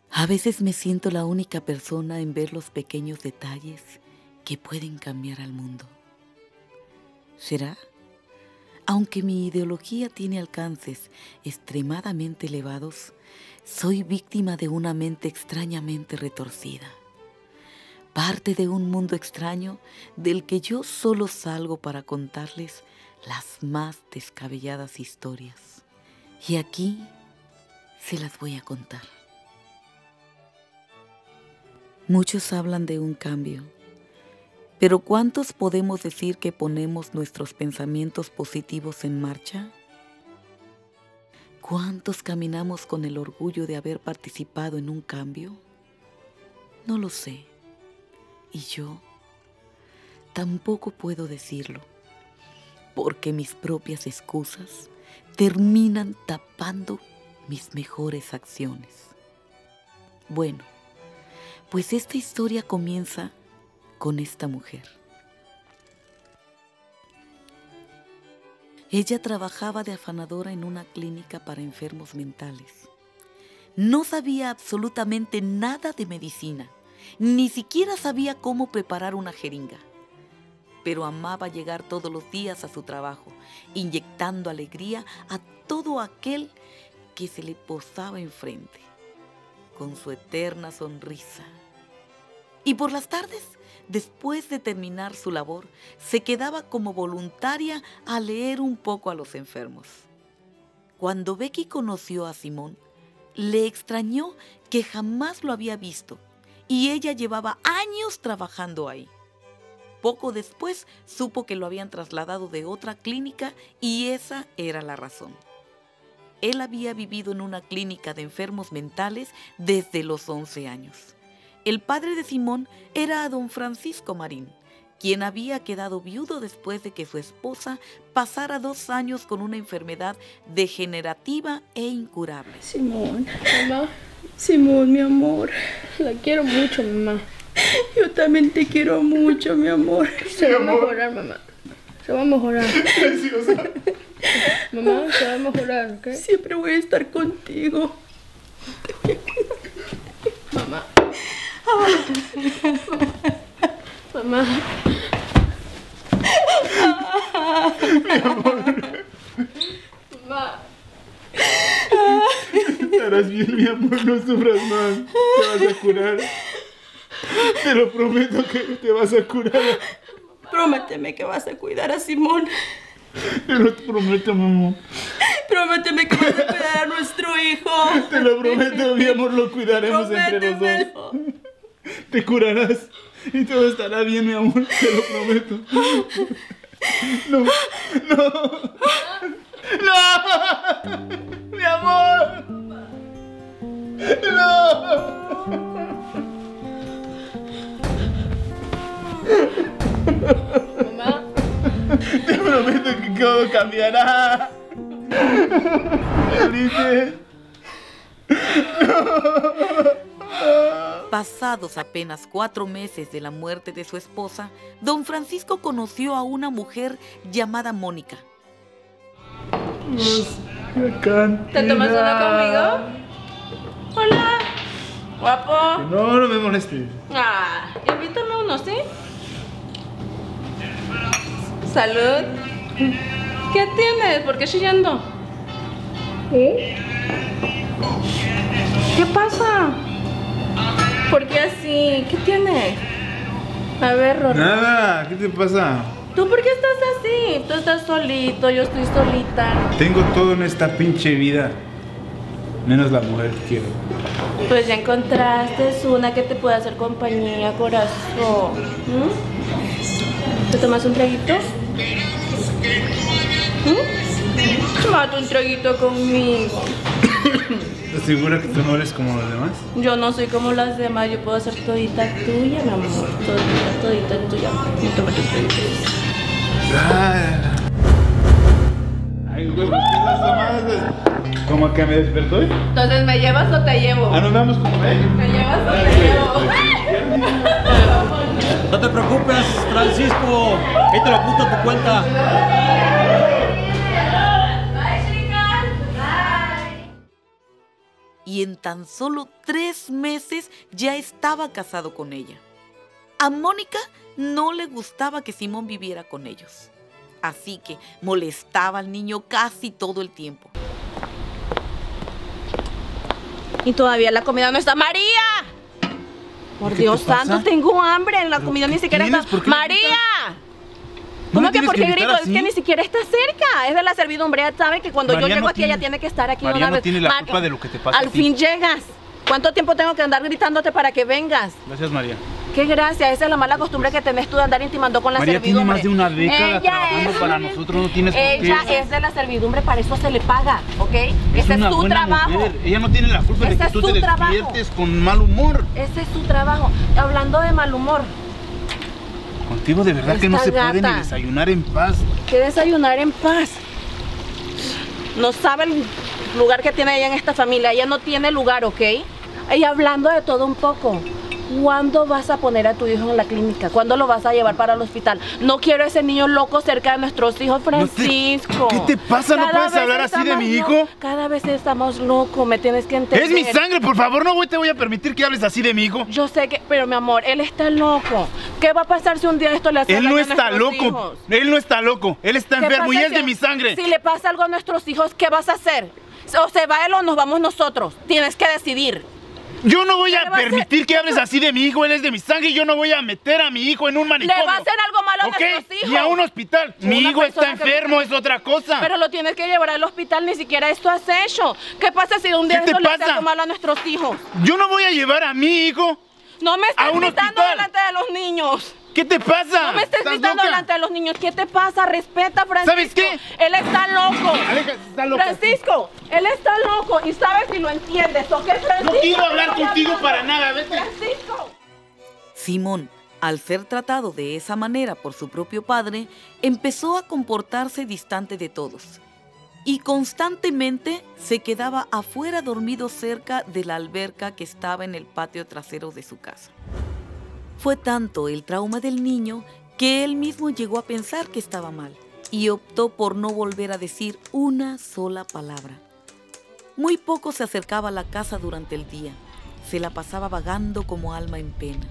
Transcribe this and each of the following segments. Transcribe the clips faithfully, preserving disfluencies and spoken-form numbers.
A veces me siento la única persona en ver los pequeños detalles que pueden cambiar al mundo. ¿Será? Aunque mi ideología tiene alcances extremadamente elevados, soy víctima de una mente extrañamente retorcida. Parte de un mundo extraño del que yo solo salgo para contarles las más descabelladas historias. Y aquí se las voy a contar. Muchos hablan de un cambio, pero ¿cuántos podemos decir que ponemos nuestros pensamientos positivos en marcha? ¿Cuántos caminamos con el orgullo de haber participado en un cambio? No lo sé. Y yo tampoco puedo decirlo, porque mis propias excusas terminan tapando mis mejores acciones. Bueno, pues esta historia comienza con esta mujer. Ella trabajaba de afanadora en una clínica para enfermos mentales. No sabía absolutamente nada de medicina, ni siquiera sabía cómo preparar una jeringa. Pero amaba llegar todos los días a su trabajo, inyectando alegría a todo aquel que se le posaba enfrente, con su eterna sonrisa. Y por las tardes, después de terminar su labor, se quedaba como voluntaria a leer un poco a los enfermos. Cuando Becky conoció a Simón, le extrañó que jamás lo había visto y ella llevaba años trabajando ahí. Poco después supo que lo habían trasladado de otra clínica y esa era la razón. Él había vivido en una clínica de enfermos mentales desde los once años. El padre de Simón era don Francisco Marín, quien había quedado viudo después de que su esposa pasara dos años con una enfermedad degenerativa e incurable. Simón, mamá, Simón, mi amor, la quiero mucho, mamá. Yo también te quiero mucho, mi amor. Se va a mejorar, mamá. Se va a mejorar. Preciosa. Mamá, se va a mejorar, ¿ok? Siempre voy a estar contigo. Mamá. Mamá. Mi amor. Mamá. Estarás bien, mi amor, no sufras más. Te vas a curar. Te lo prometo que te vas a curar. Prométeme que vas a cuidar a Simón. Te lo prometo, mi amor. Prométeme que vas a cuidar a nuestro hijo. Te lo prometo, mi amor, lo cuidaremos entre los dos. Te curarás y todo estará bien, mi amor, te lo prometo. No, no, no, mi amor, no. Mamá. Te prometo que todo cambiará. Felipe. Pasados apenas cuatro meses de la muerte de su esposa, don Francisco conoció a una mujer llamada Mónica. ¿Te tomas una conmigo? Hola. Guapo. No, no me molestes. Ah, invítame uno, ¿sí? Salud. ¿Qué tienes? ¿Por qué chillando? ¿Eh? ¿Qué pasa? ¿Por qué así? ¿Qué tienes? A ver, Rorro. Nada, ¿qué te pasa? ¿Tú por qué estás así? Tú estás solito, yo estoy solita. Tengo todo en esta pinche vida, menos la mujer que quiero. Pues ya encontraste una que te pueda hacer compañía, corazón. ¿Mm? ¿Te tomas un traguito? ¿Mm? Tómate un traguito conmigo. ¿Estás segura que tú no eres como los demás? Yo no soy como las demás, yo puedo ser todita tuya, mi amor. Todita, todita tuya. Tómate un traguito. Ay, güey, ¿qué es las tomadas? ¿Cómo que me despertó? Entonces, ¿me llevas o te llevo? Ah, nos vamos con él. ¿Me llevas o te llevo? No te preocupes, Francisco. Ahí te lo apunto a tu cuenta. y en tan solo tres meses ya estaba casado con ella. A Mónica no le gustaba que Simón viviera con ellos, así que molestaba al niño casi todo el tiempo. Y todavía la comida no está. ¡María! Por Dios santo, tengo hambre. La comida ni siquiera está. ¡María! ¿Cómo que por qué grito? Es que ni siquiera está cerca. Es de la servidumbre. Ella sabe que cuando yo llego aquí, ella tiene que estar aquí una vez. María no tiene la culpa de lo que te pasa. Al fin llegas. ¿Cuánto tiempo tengo que andar gritándote para que vengas? Gracias, María. Qué gracia, esa es la mala costumbre que tenés tú de andar intimando con la María servidumbre. María tiene más de una década trabajando para nosotros, no tienes por qué. Ella es de la servidumbre, para eso se le paga, ¿ok? Ese es su trabajo. Mujer. Ella no tiene la culpa de que tú te despiertes con mal humor. Ese es su trabajo. Hablando de mal humor. Contigo de verdad que no se puede ni desayunar en paz. ¿Qué desayunar en paz? No sabe el lugar que tiene ella en esta familia. Ella no tiene lugar, ¿ok? Ella hablando de todo un poco. ¿Cuándo vas a poner a tu hijo en la clínica? ¿Cuándo lo vas a llevar para el hospital? No quiero ese niño loco cerca de nuestros hijos, Francisco. No te, ¿Qué te pasa? ¿No puedes hablar así de mi hijo? Cada vez estamos locos, me tienes que entender. Es mi sangre, por favor, no te voy a permitir que hables así de mi hijo. Yo sé que, pero mi amor, él está loco. ¿Qué va a pasar si un día esto le hace daño a nuestros hijos? Él no está loco, él no está loco, él está enfermo y es de mi sangre. Si le pasa algo a nuestros hijos, ¿qué vas a hacer? O se va él o nos vamos nosotros. Tienes que decidir. Yo no voy a permitir que hables así de mi hijo, él es de mi sangre y yo no voy a meter a mi hijo en un manicomio. Le va a hacer algo malo a nuestros hijos. Y a un hospital. Mi hijo está enfermo, es otra cosa. Pero lo tienes que llevar al hospital, ni siquiera esto has hecho. ¿Qué pasa si un día esto le hace algo malo a nuestros hijos? Yo no voy a llevar a mi hijo No me estés gritando delante de los niños. ¿Qué te pasa? No me estés gritando delante de los niños. ¿Qué te pasa? Respeta, Francisco. ¿Sabes qué? Él está loco. Aleja, está loco. Francisco, él está loco y sabes si lo entiendes, ¿ok, Francisco? No quiero hablar contigo para nada, vete. Francisco. Simón, al ser tratado de esa manera por su propio padre, empezó a comportarse distante de todos y constantemente se quedaba afuera dormido cerca de la alberca que estaba en el patio trasero de su casa. Fue tanto el trauma del niño que él mismo llegó a pensar que estaba mal y optó por no volver a decir una sola palabra. Muy poco se acercaba a la casa durante el día. Se la pasaba vagando como alma en pena.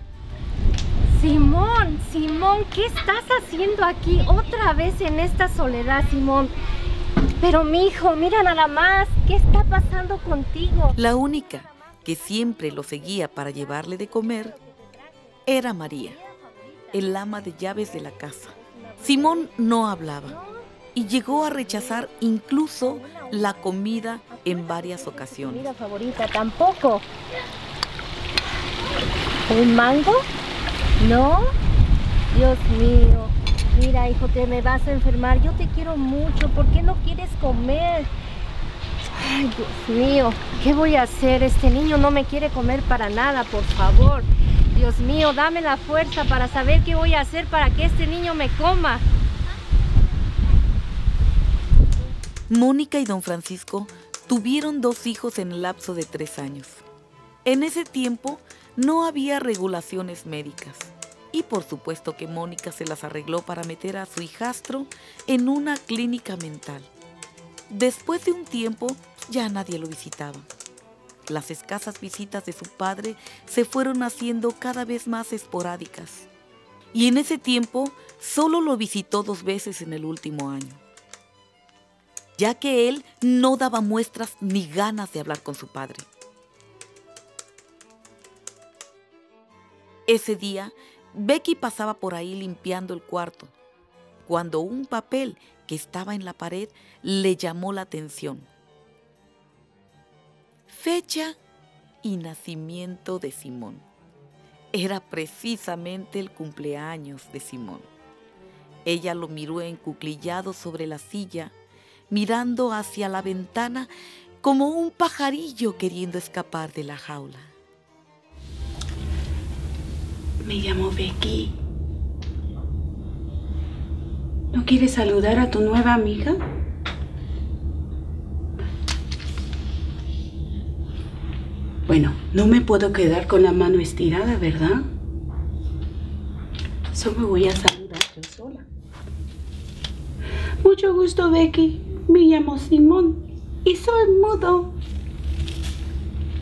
Simón, Simón, ¿qué estás haciendo aquí otra vez en esta soledad, Simón? Pero mi hijo, mira nada más, ¿qué está pasando contigo? La única que siempre lo seguía para llevarle de comer era María, el ama de llaves de la casa. Simón no hablaba y llegó a rechazar incluso la comida en varias ocasiones. Comida favorita tampoco. ¿Un mango? ¿No? Dios mío. Mira, hijo, te me vas a enfermar. Yo te quiero mucho. ¿Por qué no quieres comer? Ay, Dios mío. ¿Qué voy a hacer? Este niño no me quiere comer para nada, por favor. Dios mío, dame la fuerza para saber qué voy a hacer para que este niño me coma. Mónica y don Francisco tuvieron dos hijos en el lapso de tres años. En ese tiempo no había regulaciones médicas y por supuesto que Mónica se las arregló para meter a su hijastro en una clínica mental. Después de un tiempo ya nadie lo visitaba. Las escasas visitas de su padre se fueron haciendo cada vez más esporádicas. Y en ese tiempo solo lo visitó dos veces en el último año, ya que él no daba muestras ni ganas de hablar con su padre. Ese día, Becky pasaba por ahí limpiando el cuarto, cuando un papel que estaba en la pared le llamó la atención. Fecha y nacimiento de Simón. Era precisamente el cumpleaños de Simón. Ella lo miró encuclillado sobre la silla, mirando hacia la ventana como un pajarillo queriendo escapar de la jaula. Me llamo Becky. ¿No quieres saludar a tu nueva amiga? Bueno, no me puedo quedar con la mano estirada, ¿verdad? Solo me voy a saludar yo sola. Mucho gusto, Becky. Me llamo Simón y soy mudo.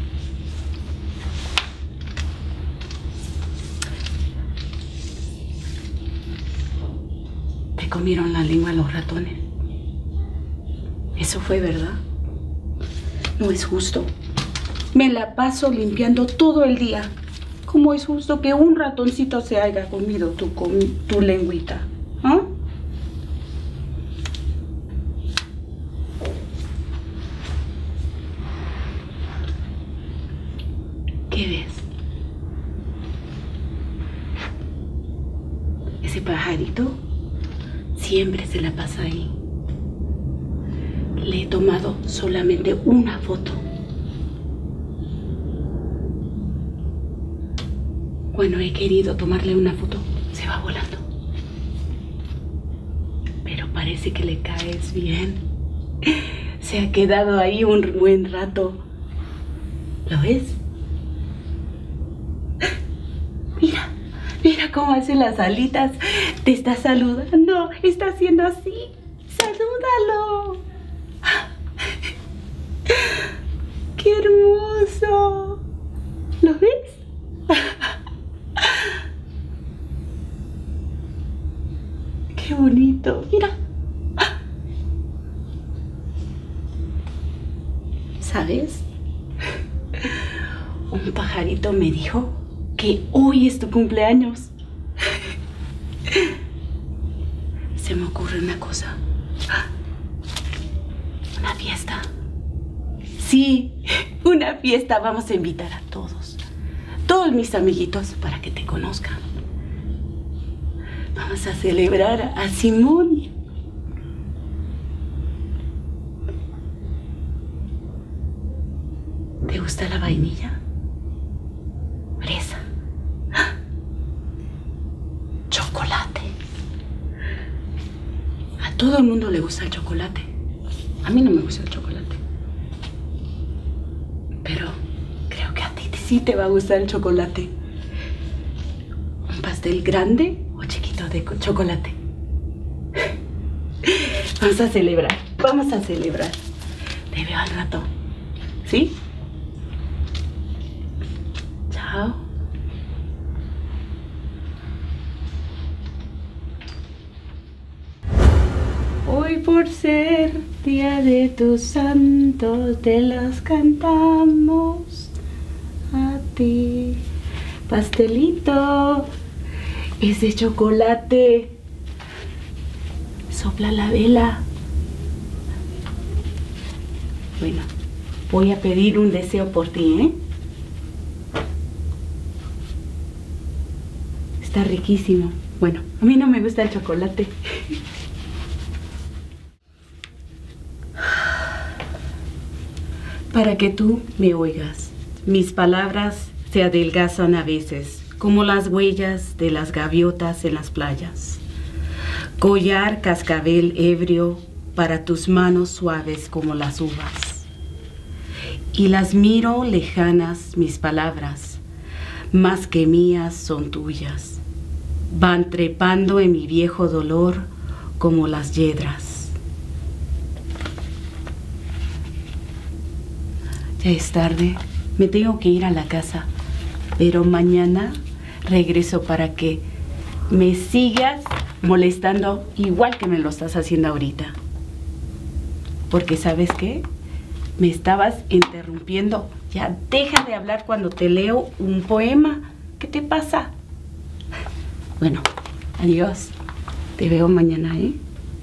le comieron la lengua a los ratones. Eso fue verdad. No es justo. Me la paso limpiando todo el día. ¿Cómo es justo que un ratoncito se haya comido tu, tu lengüita? ¿Ah? ¿Qué ves? Ese pajarito siempre se la pasa ahí. Le he tomado solamente una foto. Cuando he querido tomarle una foto, se va volando. Pero parece que le caes bien. Se ha quedado ahí un buen rato. ¿Lo ves? Mira, mira cómo hace las alitas. Te está saludando. Está haciendo así. ¡Salúdalo! ¡Qué hermoso! ¿Lo ves? ¡Qué bonito! Mira. ¿Sabes? Un pajarito me dijo que hoy es tu cumpleaños. Se me ocurre una cosa. Una fiesta. Sí, una fiesta. Vamos a invitar a todos. Todos mis amiguitos para que te conozcan. Vamos a celebrar a Simón. ¿Te gusta la vainilla? Fresa. Chocolate. A todo el mundo le gusta el chocolate. A mí no me gusta el chocolate. Pero creo que a ti sí te va a gustar el chocolate. ¿Un pastel grande o chiquito de chocolate? Vamos a celebrar. Vamos a celebrar. Te veo al rato. ¿Sí? Chao. Hoy por ser día de tus santos, te los cantamos a ti. Pastelito, es de chocolate. Sopla la vela. Bueno, voy a pedir un deseo por ti, ¿eh? Está riquísimo. Bueno, a mí no me gusta el chocolate. Para que tú me oigas, mis palabras se adelgazan a veces, como las huellas de las gaviotas en las playas. Collar cascabel ebrio para tus manos suaves como las uvas. Y las miro lejanas mis palabras, más que mías son tuyas. Van trepando en mi viejo dolor como las yedras. Ya es tarde, me tengo que ir a la casa, pero mañana regreso para que me sigas molestando igual que me lo estás haciendo ahorita. Porque ¿sabes qué? Me estabas interrumpiendo. Ya deja de hablar cuando te leo un poema. ¿Qué te pasa? Bueno, adiós. Te veo mañana, ¿eh?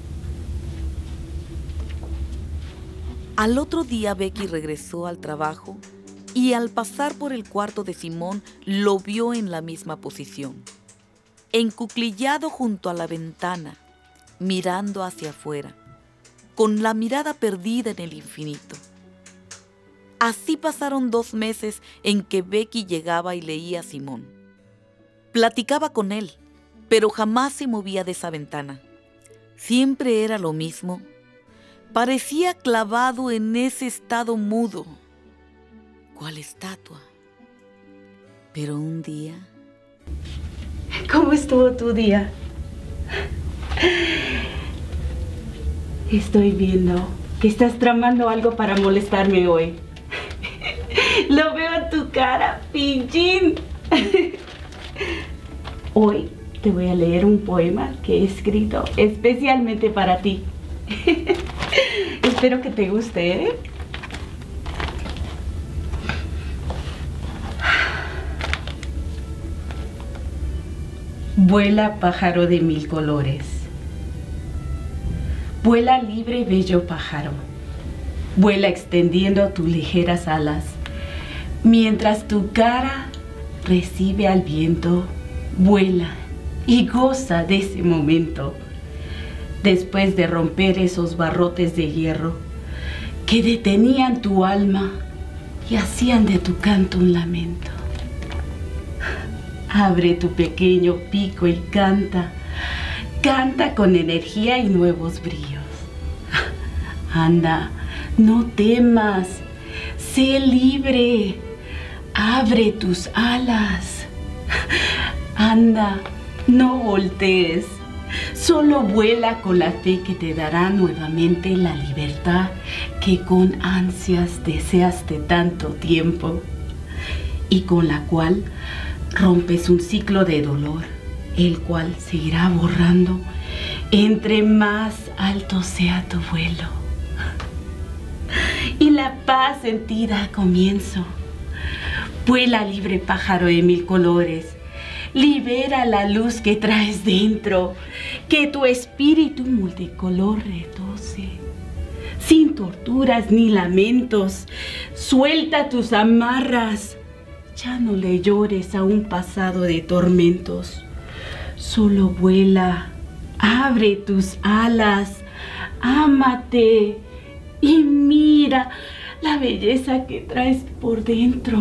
Al otro día Becky regresó al trabajo y al pasar por el cuarto de Simón lo vio en la misma posición, encuclillado junto a la ventana, mirando hacia afuera, con la mirada perdida en el infinito. Así pasaron dos meses en que Becky llegaba y leía a Simón. Platicaba con él, pero jamás se movía de esa ventana. Siempre era lo mismo. Parecía clavado en ese estado mudo, cual estatua. Pero un día... ¿Cómo estuvo tu día? Estoy viendo que estás tramando algo para molestarme hoy. Lo veo en tu cara, pinchín. Hoy te voy a leer un poema que he escrito especialmente para ti. Espero que te guste, ¿eh? Vuela, pájaro de mil colores. Vuela libre, bello pájaro. Vuela extendiendo tus ligeras alas. Mientras tu cara recibe al viento, vuela y goza de ese momento. Después de romper esos barrotes de hierro que detenían tu alma y hacían de tu canto un lamento. Abre tu pequeño pico y canta, canta con energía y nuevos brillos. Anda, no temas, sé libre, abre tus alas. Anda, no voltees, solo vuela con la fe que te dará nuevamente la libertad que con ansias deseaste tanto tiempo y con la cual rompes un ciclo de dolor, el cual seguirá borrando entre más alto sea tu vuelo. Y la paz en ti da comienzo. Vuela libre pájaro de mil colores, libera la luz que traes dentro, que tu espíritu multicolor retoce, sin torturas ni lamentos. Suelta tus amarras, ya no le llores a un pasado de tormentos. Solo vuela, abre tus alas, ámate y mira la belleza que traes por dentro.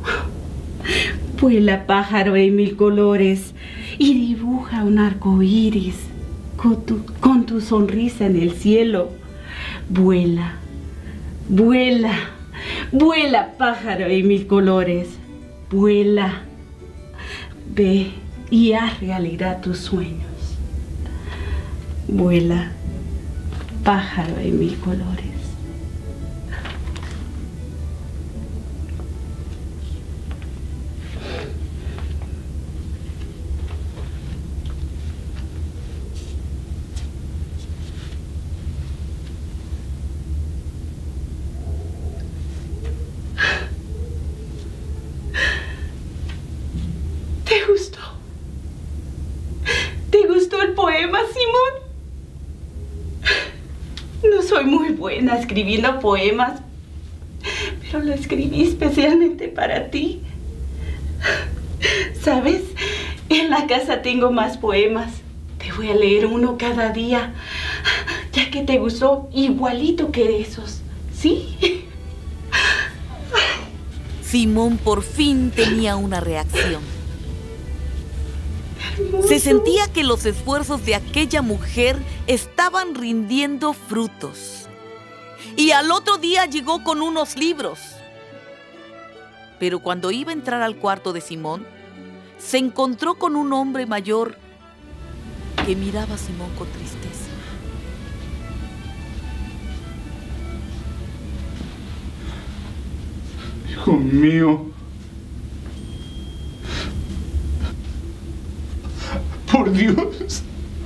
Vuela pájaro de mil colores y dibuja un arco iris con tu, con tu sonrisa en el cielo. Vuela, vuela, vuela pájaro de mil colores. Vuela, ve y haz realidad tus sueños. Vuela, pájaro de mil colores. ¿Te gustó? ¿Te gustó el poema, Simón? No soy muy buena escribiendo poemas, pero lo escribí especialmente para ti. ¿Sabes? En la casa tengo más poemas. Te voy a leer uno cada día, ya que te gustó igualito que esos, ¿sí? Simón por fin tenía una reacción. Se sentía que los esfuerzos de aquella mujer estaban rindiendo frutos. Y al otro día llegó con unos libros. Pero cuando iba a entrar al cuarto de Simón, se encontró con un hombre mayor que miraba a Simón con tristeza. Hijo mío. Por Dios.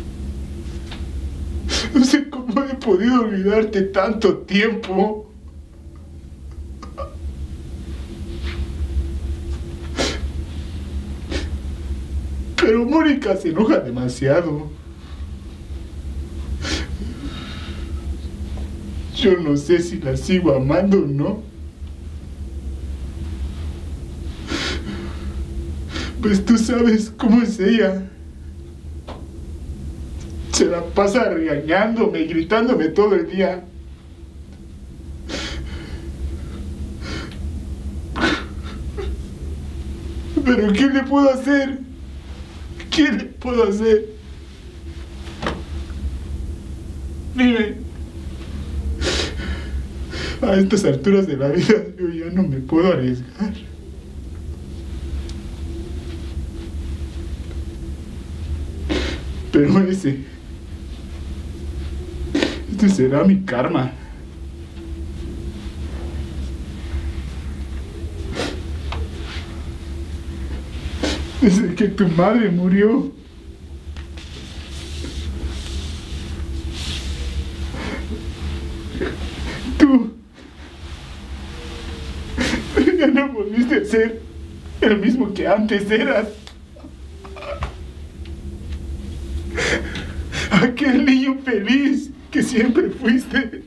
No sé cómo he podido olvidarte tanto tiempo. Pero Mónica se enoja demasiado. Yo no sé si la sigo amando o no. Pues tú sabes cómo es ella. Se la pasa regañándome y gritándome todo el día. ¿Pero qué le puedo hacer? ¿Qué le puedo hacer? Dime. A estas alturas de la vida yo ya no me puedo arriesgar. Pero ese... Este será mi karma. Desde que tu madre murió, volviste a ser el mismo que antes eras. Aquel niño feliz que siempre fuiste.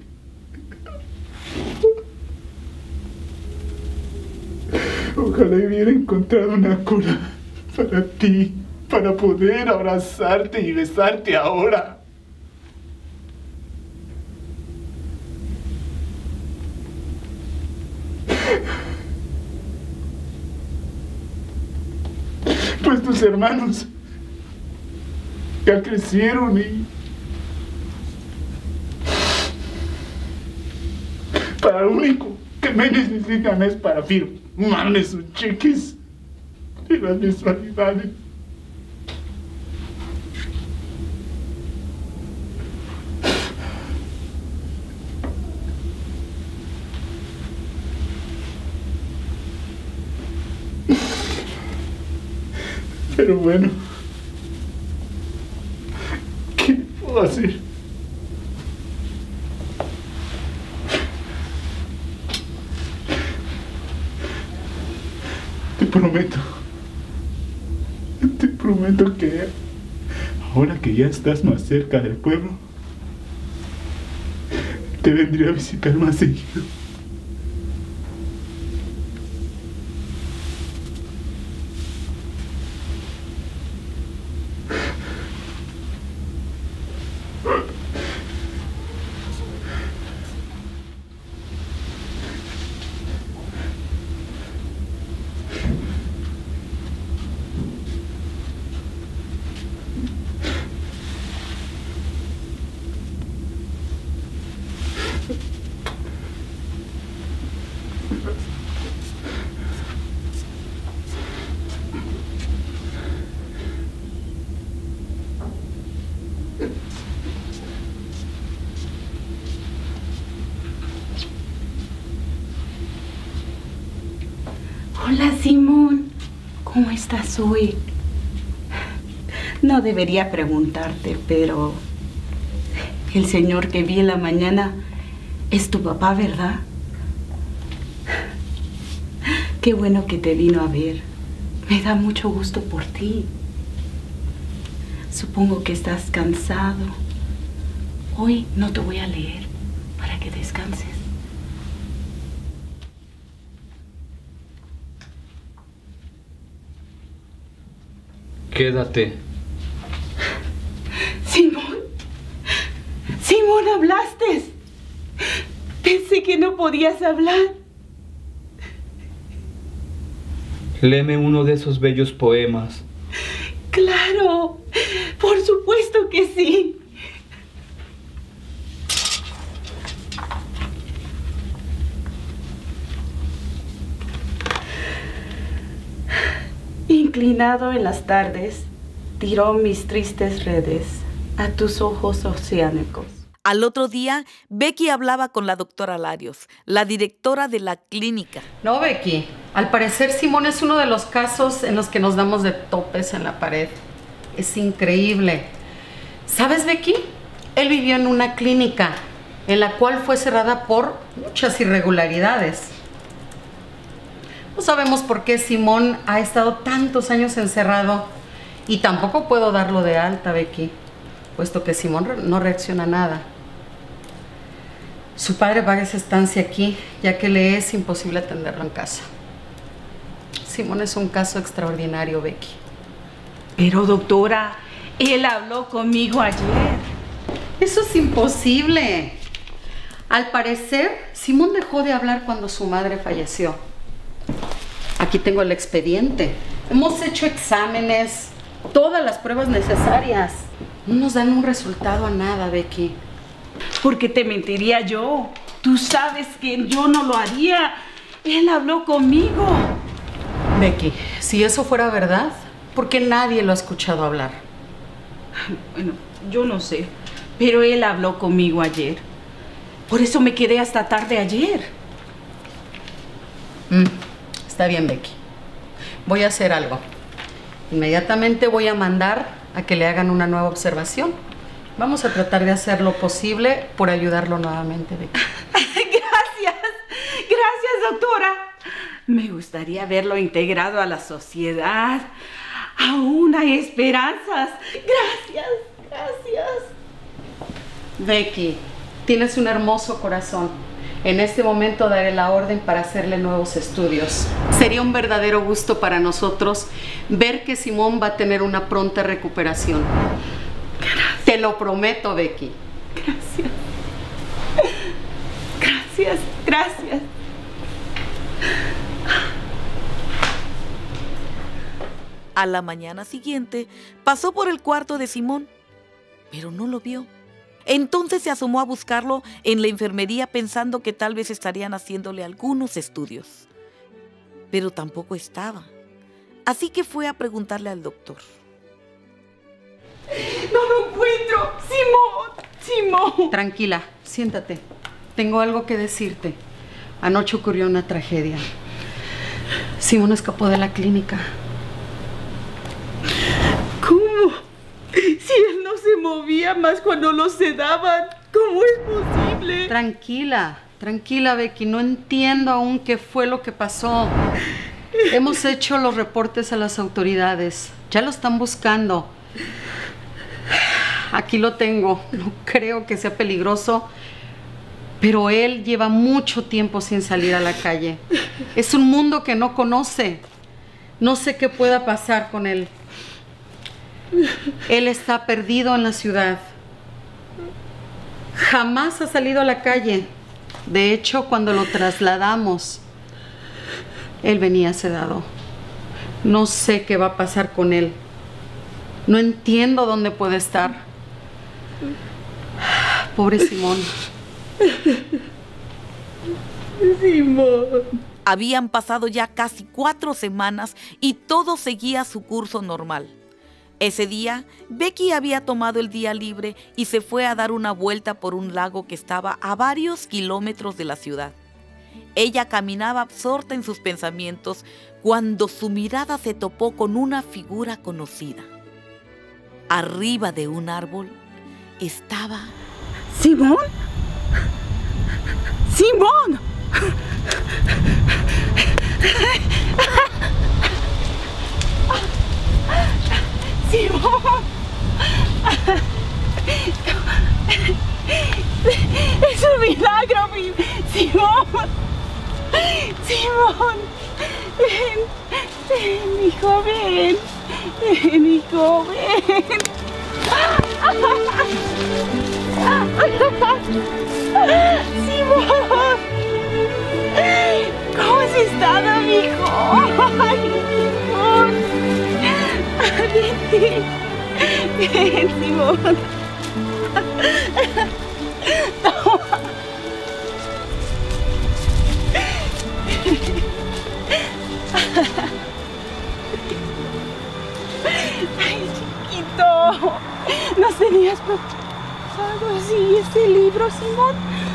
Ojalá hubiera encontrado una cura para ti, para poder abrazarte y besarte ahora. Pues tus hermanos ya crecieron y para lo único que me necesitan es para firmarme sus cheques y las mensualidades. Pero bueno, ¿qué puedo hacer? Te prometo, te prometo que ahora que ya estás más cerca del pueblo, te vendré a visitar más seguido. Hola, Simón. ¿Cómo estás hoy? No debería preguntarte, pero el señor que vi en la mañana es tu papá, ¿verdad? Qué bueno que te vino a ver. Me da mucho gusto por ti. Supongo que estás cansado. Hoy no te voy a leer para que descanses. Quédate. Simón, Simón, hablaste. Pensé que no podías hablar. Léeme uno de esos bellos poemas. Claro, por supuesto que sí. Inclinado en las tardes, tiró mis tristes redes a tus ojos oceánicos. Al otro día, Becky hablaba con la doctora Larios, la directora de la clínica. No, Becky. Al parecer, Simón es uno de los casos en los que nos damos de topes en la pared. Es increíble. ¿Sabes, Becky? Él vivió en una clínica en la cual fue cerrada por muchas irregularidades. No sabemos por qué Simón ha estado tantos años encerrado y tampoco puedo darlo de alta, Becky, puesto que Simón no reacciona a nada. Su padre paga esa estancia aquí, ya que le es imposible atenderlo en casa. Simón es un caso extraordinario, Becky. Pero, doctora, él habló conmigo ayer. Eso es imposible. Al parecer, Simón dejó de hablar cuando su madre falleció. Aquí tengo el expediente. Hemos hecho exámenes, todas las pruebas necesarias. No nos dan un resultado a nada, Becky. ¿Por qué te mentiría yo? Tú sabes que yo no lo haría. Él habló conmigo. Becky, si eso fuera verdad, ¿por qué nadie lo ha escuchado hablar? Bueno, yo no sé, pero él habló conmigo ayer. Por eso me quedé hasta tarde ayer. Mm, está bien, Becky. Voy a hacer algo. Inmediatamente voy a mandar a que le hagan una nueva observación. Vamos a tratar de hacer lo posible por ayudarlo nuevamente, Becky. Gracias, gracias, doctora. Me gustaría verlo integrado a la sociedad. Aún hay esperanzas. Gracias, gracias. Becky, tienes un hermoso corazón. En este momento daré la orden para hacerle nuevos estudios. Sería un verdadero gusto para nosotros ver que Simón va a tener una pronta recuperación. Gracias. Te lo prometo, Becky. Gracias. Gracias, gracias. A la mañana siguiente pasó por el cuarto de Simón, pero no lo vio. Entonces se asomó a buscarlo en la enfermería pensando que tal vez estarían haciéndole algunos estudios. Pero tampoco estaba. Así que fue a preguntarle al doctor. No lo encuentro. Simón, Simón. Tranquila, siéntate. Tengo algo que decirte. Anoche ocurrió una tragedia. Simón escapó de la clínica. ¿Cómo? Si él no se movía más cuando lo sedaban, ¿cómo es posible? Tranquila, tranquila, Becky. No entiendo aún qué fue lo que pasó. Hemos hecho los reportes a las autoridades. Ya lo están buscando. Aquí lo tengo. No creo que sea peligroso, pero él lleva mucho tiempo sin salir a la calle. Es un mundo que no conoce. No sé qué pueda pasar con él. Él está perdido en la ciudad. Jamás ha salido a la calle. De hecho, cuando lo trasladamos, él venía sedado. No sé qué va a pasar con él. No entiendo dónde puede estar. Pobre Simón. Simón. Habían pasado ya casi cuatro semanas y todo seguía su curso normal. Ese día, Becky había tomado el día libre y se fue a dar una vuelta por un lago que estaba a varios kilómetros de la ciudad. Ella caminaba absorta en sus pensamientos cuando su mirada se topó con una figura conocida. Arriba de un árbol estaba... ¿Simón? ¡Simón! ¡Simón! ¡Es un milagro, mi Simón! ¡Simón! ¡Ven! ¡Ven, hijo, ven! ¡Ven, hijo, ven! ¡Simón! ¿Cómo has estado, mijo? ¡Ay, Simón! ¡Vente! ¡Ven, Simón! ¡Toma! ¡Ay, chiquito! ¿Nos tenías preocupado? Sí, ese libro, Simón.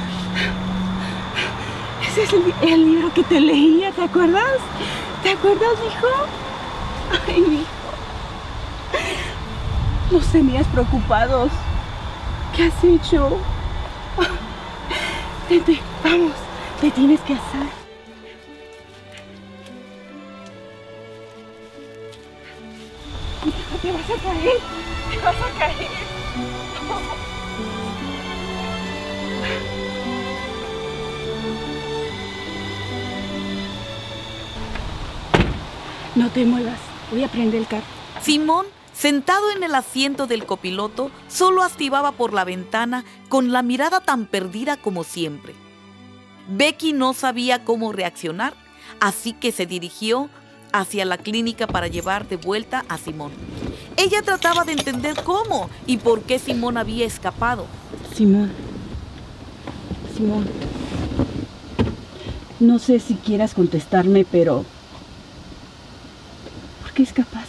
Ese es el, el libro que te leía, ¿te acuerdas? ¿Te acuerdas, hijo? Ay, mi hijo. Nos tenías preocupados. ¿Qué has hecho? Vente, vamos, te tienes que hacer. Te vas a caer, te vas a caer. No te muevas, voy a prender el carro. Simón, sentado en el asiento del copiloto, solo activaba por la ventana con la mirada tan perdida como siempre. Becky no sabía cómo reaccionar, así que se dirigió hacia la clínica para llevar de vuelta a Simón. Ella trataba de entender cómo y por qué Simón había escapado. Simón, Simón, no sé si quieras contestarme, pero ¿por qué escapaste?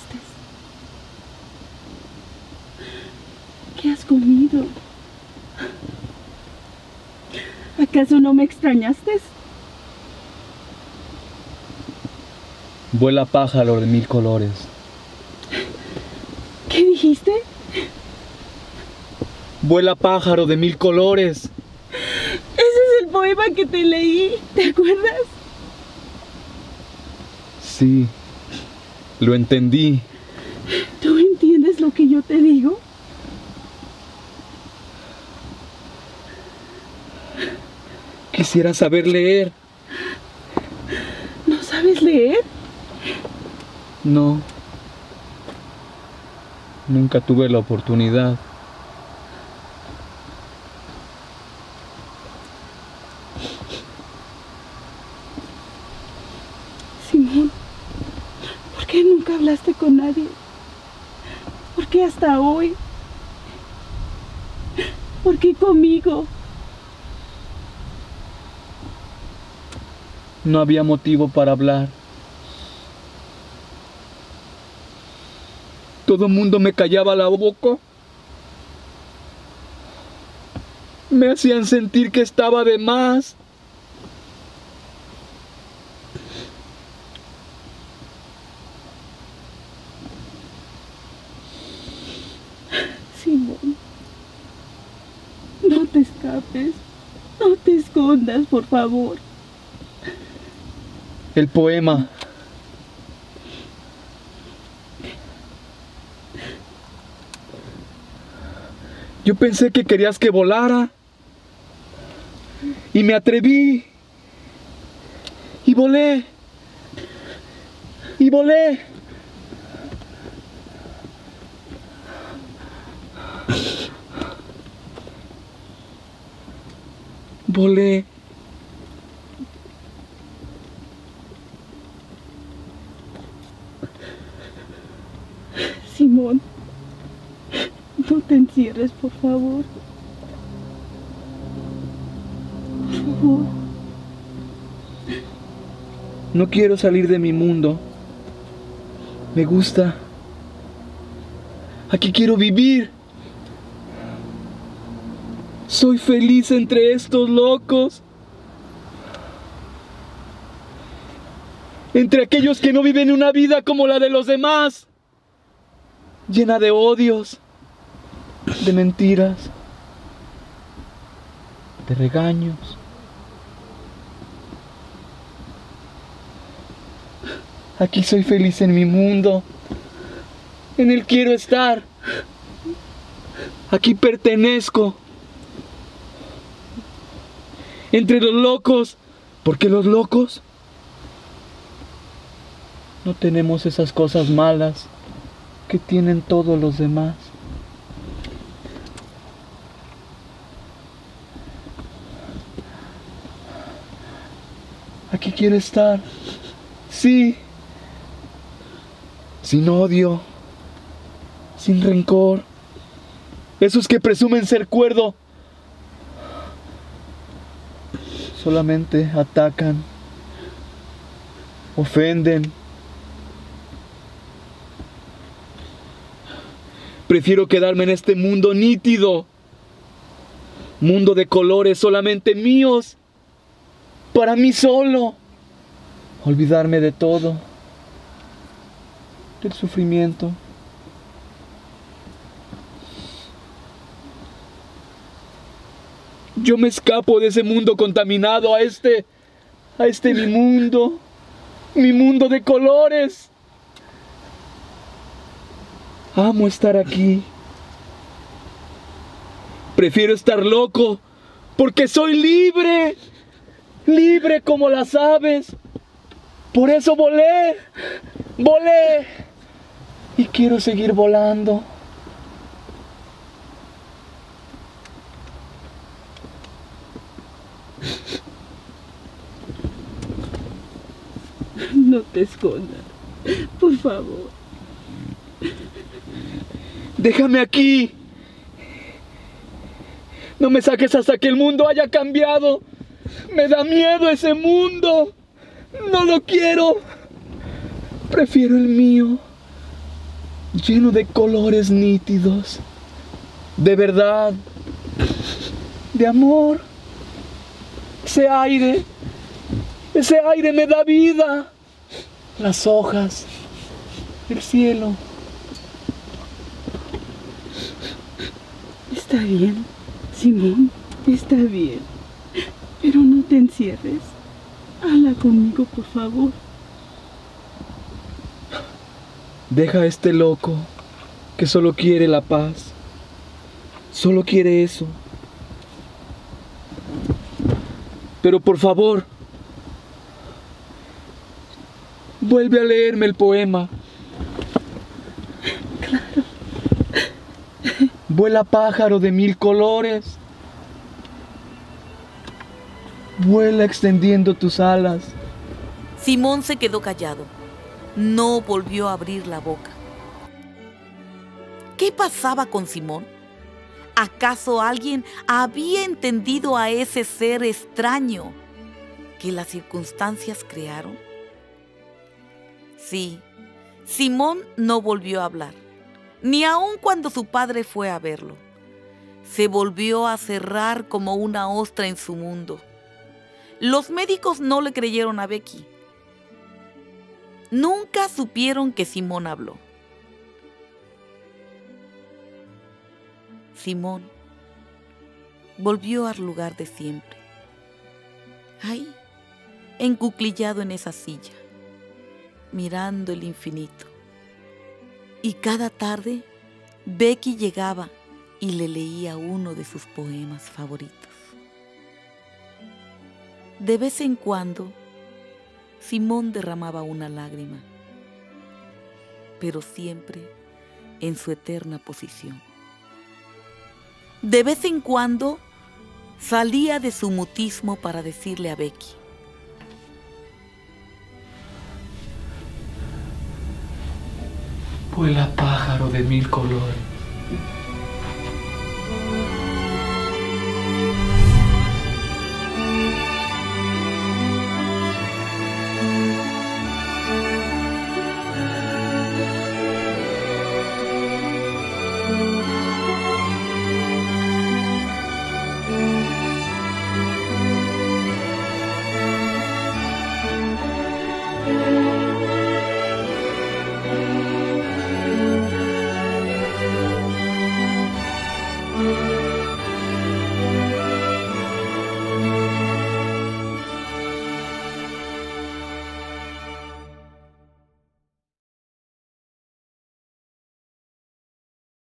¿Qué has comido? ¿Acaso no me extrañaste? Vuela pájaro de mil colores. ¿Qué dijiste? Vuela pájaro de mil colores. Ese es el poema que te leí, ¿te acuerdas? Sí, lo entendí. ¿Tú entiendes lo que yo te digo? Quisiera saber leer. ¿No sabes leer? No. Nunca tuve la oportunidad. Simón, ¿por qué nunca hablaste con nadie? ¿Por qué hasta hoy? ¿Por qué conmigo? No había motivo para hablar. Todo el mundo me callaba la boca. Me hacían sentir que estaba de más. Simón, no te escapes, no te escondas, por favor. El poema. Yo pensé que querías que volara. Y me atreví. Y volé. Y volé. Volé. Simón, no te encierres, por favor. Por favor. No quiero salir de mi mundo. Me gusta. Aquí quiero vivir. Soy feliz entre estos locos. Entre aquellos que no viven una vida como la de los demás. Llena de odios, de mentiras, de regaños. Aquí soy feliz en mi mundo. En él quiero estar. Aquí pertenezco. Entre los locos, porque los locos no tenemos esas cosas malas que tienen todos los demás. Aquí quiero estar, sí, sin odio, sin rencor. Esos que presumen ser cuerdo solamente atacan, ofenden. Prefiero quedarme en este mundo nítido, mundo de colores solamente míos, para mí solo. Olvidarme de todo, del sufrimiento. Yo me escapo de ese mundo contaminado a este, a este mi mundo, mi mundo de colores. Amo estar aquí. Prefiero estar loco porque soy libre, libre como las aves. Por eso volé, volé y quiero seguir volando. No te escondas, por favor. Déjame aquí. No me saques hasta que el mundo haya cambiado. Me da miedo ese mundo. No lo quiero. Prefiero el mío, lleno de colores nítidos, de verdad, de amor. Ese aire, ese aire me da vida. Las hojas, el cielo. Está bien, Simón, está bien. Pero no te encierres. Habla conmigo, por favor. Deja a este loco que solo quiere la paz. Solo quiere eso. Pero por favor, vuelve a leerme el poema. Claro. Vuela pájaro de mil colores. Vuela extendiendo tus alas. Simón se quedó callado. No volvió a abrir la boca. ¿Qué pasaba con Simón? ¿Acaso alguien había entendido a ese ser extraño que las circunstancias crearon? Sí, Simón no volvió a hablar, ni aun cuando su padre fue a verlo. Se volvió a cerrar como una ostra en su mundo. Los médicos no le creyeron a Becky. Nunca supieron que Simón habló. Simón volvió al lugar de siempre. Ahí, encuclillado en esa silla, mirando el infinito. Y cada tarde, Becky llegaba y le leía uno de sus poemas favoritos. De vez en cuando, Simón derramaba una lágrima, pero siempre en su eterna posición. De vez en cuando salía de su mutismo para decirle a Becky: Vuela pájaro de mil colores.